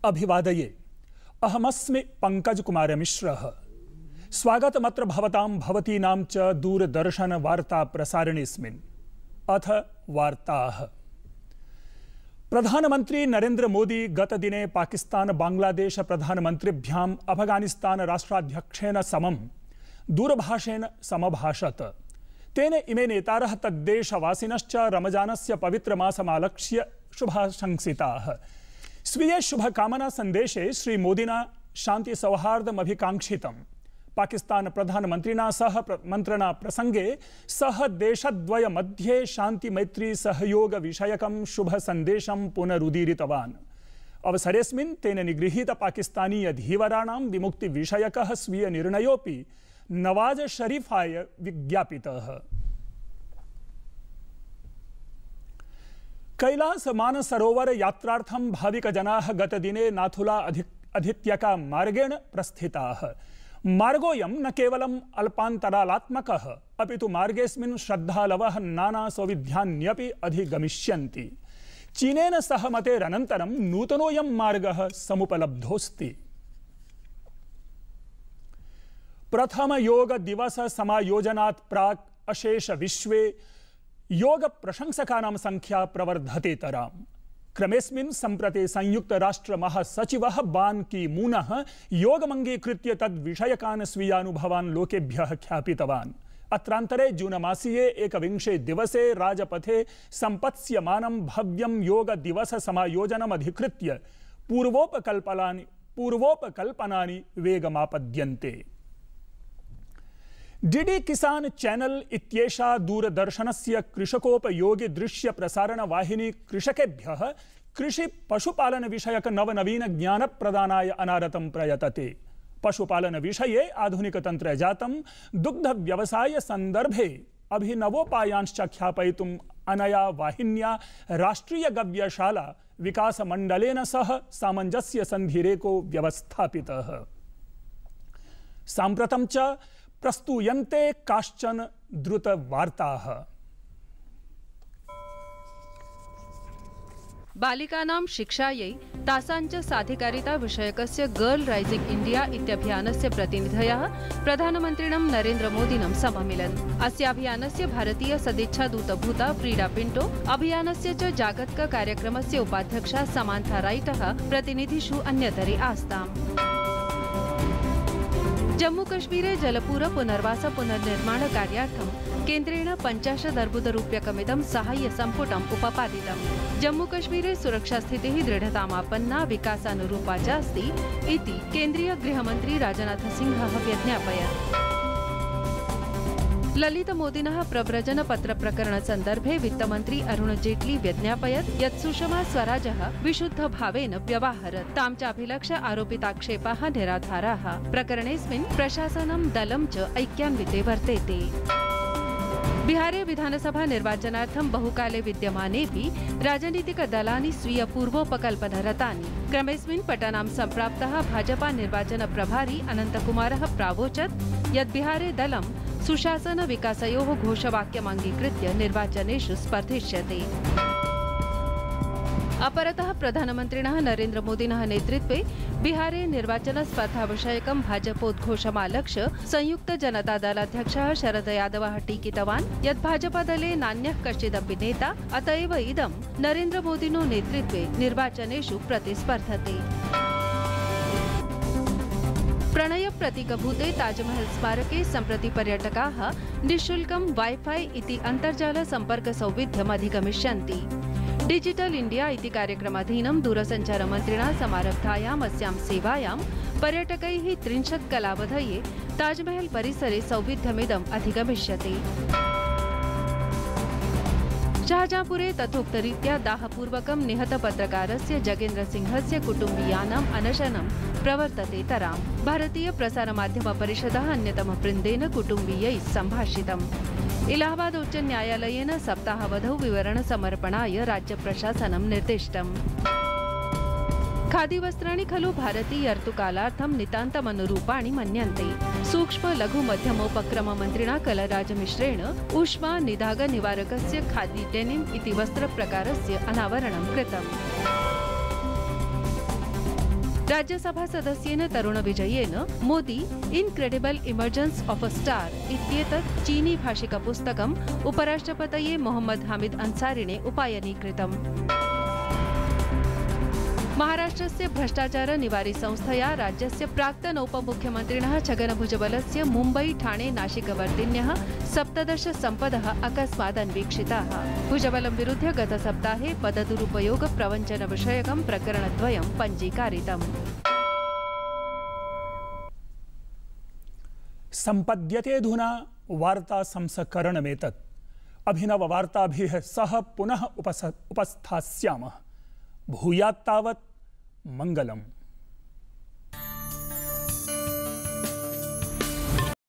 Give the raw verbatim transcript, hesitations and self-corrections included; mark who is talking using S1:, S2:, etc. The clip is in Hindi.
S1: अभिवादये। अहमस्मि पंकज कुमार मिश्रः। स्वागतमत्र भवतां भवतीनां च दूरदर्शन वार्ता प्रसारणेऽस्मिन्। अथ वार्ताः। प्रधानमंत्री नरेंद्र मोदी गतदिने पाकिस्तान बांग्लादेश प्रधानमंत्रिभ्याम् अफगानिस्तान राष्ट्राध्यक्षेण समं दूरभाषेण समभाषत। तेन इमे नेतारः तद्देशवासिनश्च रमजानस्य पवित्रमासमालक्ष्य शुभाशंसिताः। स्वीय शुभकामना संदेशे श्री मोदिना शांति सौहार्दमभिकांक्षितम्। पाकिस्तान प्रधानमंत्रिणा सह मंत्रणा प्रसंगे सह देशद्वय मध्ये शांति मैत्री सहयोग विषयकं शुभ संदेशं पुनरुदीरितवान्। अवसरेऽस्मिन् तेन निगृहीत पाकिस्तानीय धीवराणां विमुक्ति विषयकः स्वीय निर्णयोऽपि नवाज शरीफाय विज्ञापितः। कैलास मानसरोवर यात्रार्थं भाविकजनाः गतदिने नाथुला अधित्यका मार्गेण प्रस्थिताः। मार्गोऽयं न केवलम् अल्पान्तरालात्मकः अपितु मार्गेऽस्मिन् श्रद्धालवः नाना सौविध्यान्यपि अधिगमिष्यन्ति। चीनेन सहमतेरनन्तरं नूतनोऽयं मार्गः समुपलब्धोऽस्ति। प्रथम योग दिवस समायोजनात् प्राक् अशेष विश्वे योग प्रशंसकानां संख्या प्रवर्धतेतराम्। क्रमेऽस्मिन् सम्प्रति संयुक्त राष्ट्र महासचिवः बान् की मूनः योगमङ्गीकृत्य तद्विषयकान् स्वीयानुभवान् लोकेभ्यः ख्यापितवान्। अत्रान्तरे जूनमासीये एकविंशे दिवसे राजपथे सम्पत्स्यमानं भव्यं योग दिवस समायोजनम् अधिकृत्य पूर्वोपकल्पनानि पूर्वोपकल्पनानि वेगमापद्यन्ते। डीडी किसान चैनल इत्येषा दूरदर्शनस्य कृषकोपयोगी दृश्य प्रसारण वाहिनी कृषकेभ्यः कृषि पशुपालन विषयक नवनवीन ज्ञान प्रदानाय अनारतं प्रयतते। पशुपालन विषये आधुनिक तंत्र जातं दुग्ध व्यवसाय संदर्भे अभिनवोपायांश्च ख्यापयितुम् अनया वाहिन्या राष्ट्रीय गव्यशाला विकास मंडलेन सह सामंजस्य संधिरेको व्यवस्थापितः। साम्प्रतं च प्रस्तूयन्ते काश्चन द्रुत वार्ताः।
S2: बालिकानां शिक्षायै तासाञ्च साधिकारिता विषयकस्य गर्ल राइजिंग इंडिया इत्यभियानस्य प्रतिनिधयः प्रधानमन्त्रिणं नरेंद्र मोदिनं सममिलन्। अस्याभियानस्य भारतीय सदिच्छादूतभूता फ्रीडा पिंटो, अभियानस्य च जागतिक कार्यक्रमस्य उपाध्यक्षा समान्था राइटः प्रतिनिधिषु अन्यतरे आस्ताम्। जम्मू कश्मीरे जलपूर पुनर्वास पुनर्निर्माण कार्यार्थं केन्द्रेण पंचाशत् अर्बुदरूप्यकमिदं साहाय्य सम्पुटम् उपपादितम्। जम्मू कश्मीरे सुरक्षा स्थितिः दृढतामापन्ना विकासानुरूपा च अस्ति इति केन्द्रीय गृहमन्त्री राजनाथ सिंहः व्यज्ञापयत्। ललित मोदिनः प्रव्रजन पत्र प्रकरण संदर्भे वित्तमन्त्री अरुण जेटली व्यज्ञापयत् यत् सुषमा स्वराजः विशुद्ध भावेन व्यवहरत्। तां चाभिलक्ष्य आरोपिताक्षेपाः निराधाराः। प्रकरणेऽस्मिन् प्रशासनं दलं च ऐक्यान्विते वर्तेते। बिहारे विधानसभा निर्वाचनार्थं बहुकाले विद्यमानेऽपि राजनीतिकदलानि स्वीय पूर्वोपकल्पनरतानि। क्रमेऽस्मिन् पटनां सम्प्राप्तः भाजपा निर्वाचन प्रभारी अनन्तकुमारः प्रावोचत् यत् बिहारे दलं सुशासन विकासयोः घोषवाक्यमङ्गीकृत्य निर्वाचनेषु स्पर्धिष्यते। अपरतः प्रधानमन्त्रिणः नरेंद्र मोदिनः नेतृत्वे बिहारे निर्वाचन स्पर्धा विषयकं भाजपोद्घोषमालक्ष्य संयुक्त जनता दलाध्यक्षः शरद यादवः टीकितवान् यत् भाजपादले नान्यः कश्चिदपि नेता, अत एव इदं नरेंद्र मोदिनो नेतृत्वे निर्वाचनेषु प्रतिस्पर्धते। प्रणय प्रतीकभूते ताजमहल स्मारके सम्प्रति पर्यटकाः निःशुल्कं वाईफाई इति अन्तर्जाल सम्पर्क सौविध्यम् अधिगमिष्यन्ति। डिजिटल इंडिया इति कार्यक्रमाधीनं दूरसञ्चारमन्त्रिणा समारब्धायाम् अस्यां सेवायां पर्यटकैः त्रिंशत् कालावधये ताजमहल परिसरे सौविध्यमिदम् अधिगमिष्यते। शाहजहाँपुरे तथोक्तरीत्या दाहपूर्वकं निहत पत्रकारस्य जगेन्द्र सिंहस्य कुटुम्बीयानाम् अनशनं प्रवर्तते तराम्। भारतीय प्रसारमाध्यम परिषदः अन्यतमवृन्देन कुटुम्बीयैः सम्भाषितम्। इलाहाबाद उच्च न्यायालयेन सप्ताहावधौ विवरण समर्पणाय राज्य प्रशासनं निर्दिष्टम्। खादी वस्त्राणि खलु भारतीय ऋतुकालार्थं नितान्तमनुरूपाणि मन्यन्ते। सूक्ष्म लघु मध्यमोपक्रम मन्त्रिणा कलराज मिश्रेण उष्मा निदाग निवारकस्य खादी डेनिम इति वस्त्रप्रकारस्य अनावरणं कृतम्। राज्यसभा सदस्येन तरुण विजयेन Modi incredible emergence of a star इत्येतत् चीनी भाषिकपुस्तकम् उपराष्ट्रपतये मोहम्मद हामिद अंसारिणे उपायनीकृतम्। महाराष्ट्रस्य भ्रष्टाचार निवारि संस्थया राज्यस्य प्राक्तन उपमुख्यमन्त्रिणः छगन भुजबलस्य मुम्बई ठाणे नाशिकवर्तिन्यः सप्तदश सम्पदः अकस्मात् अन्वीक्षिताः। भुजबलं विरुध्य गतसप्ताहे पददुरुपयोग प्रवञ्चन विषयकं प्रकरणद्वयं पञ्जीकारितम्।
S1: सम्पद्यतेऽधुना वार्ता संस्करणमेतत् अभिनववार्ताभिः सह पुनः उपस उपस्थास्यामः। भूयात् तावत् मंगलम्।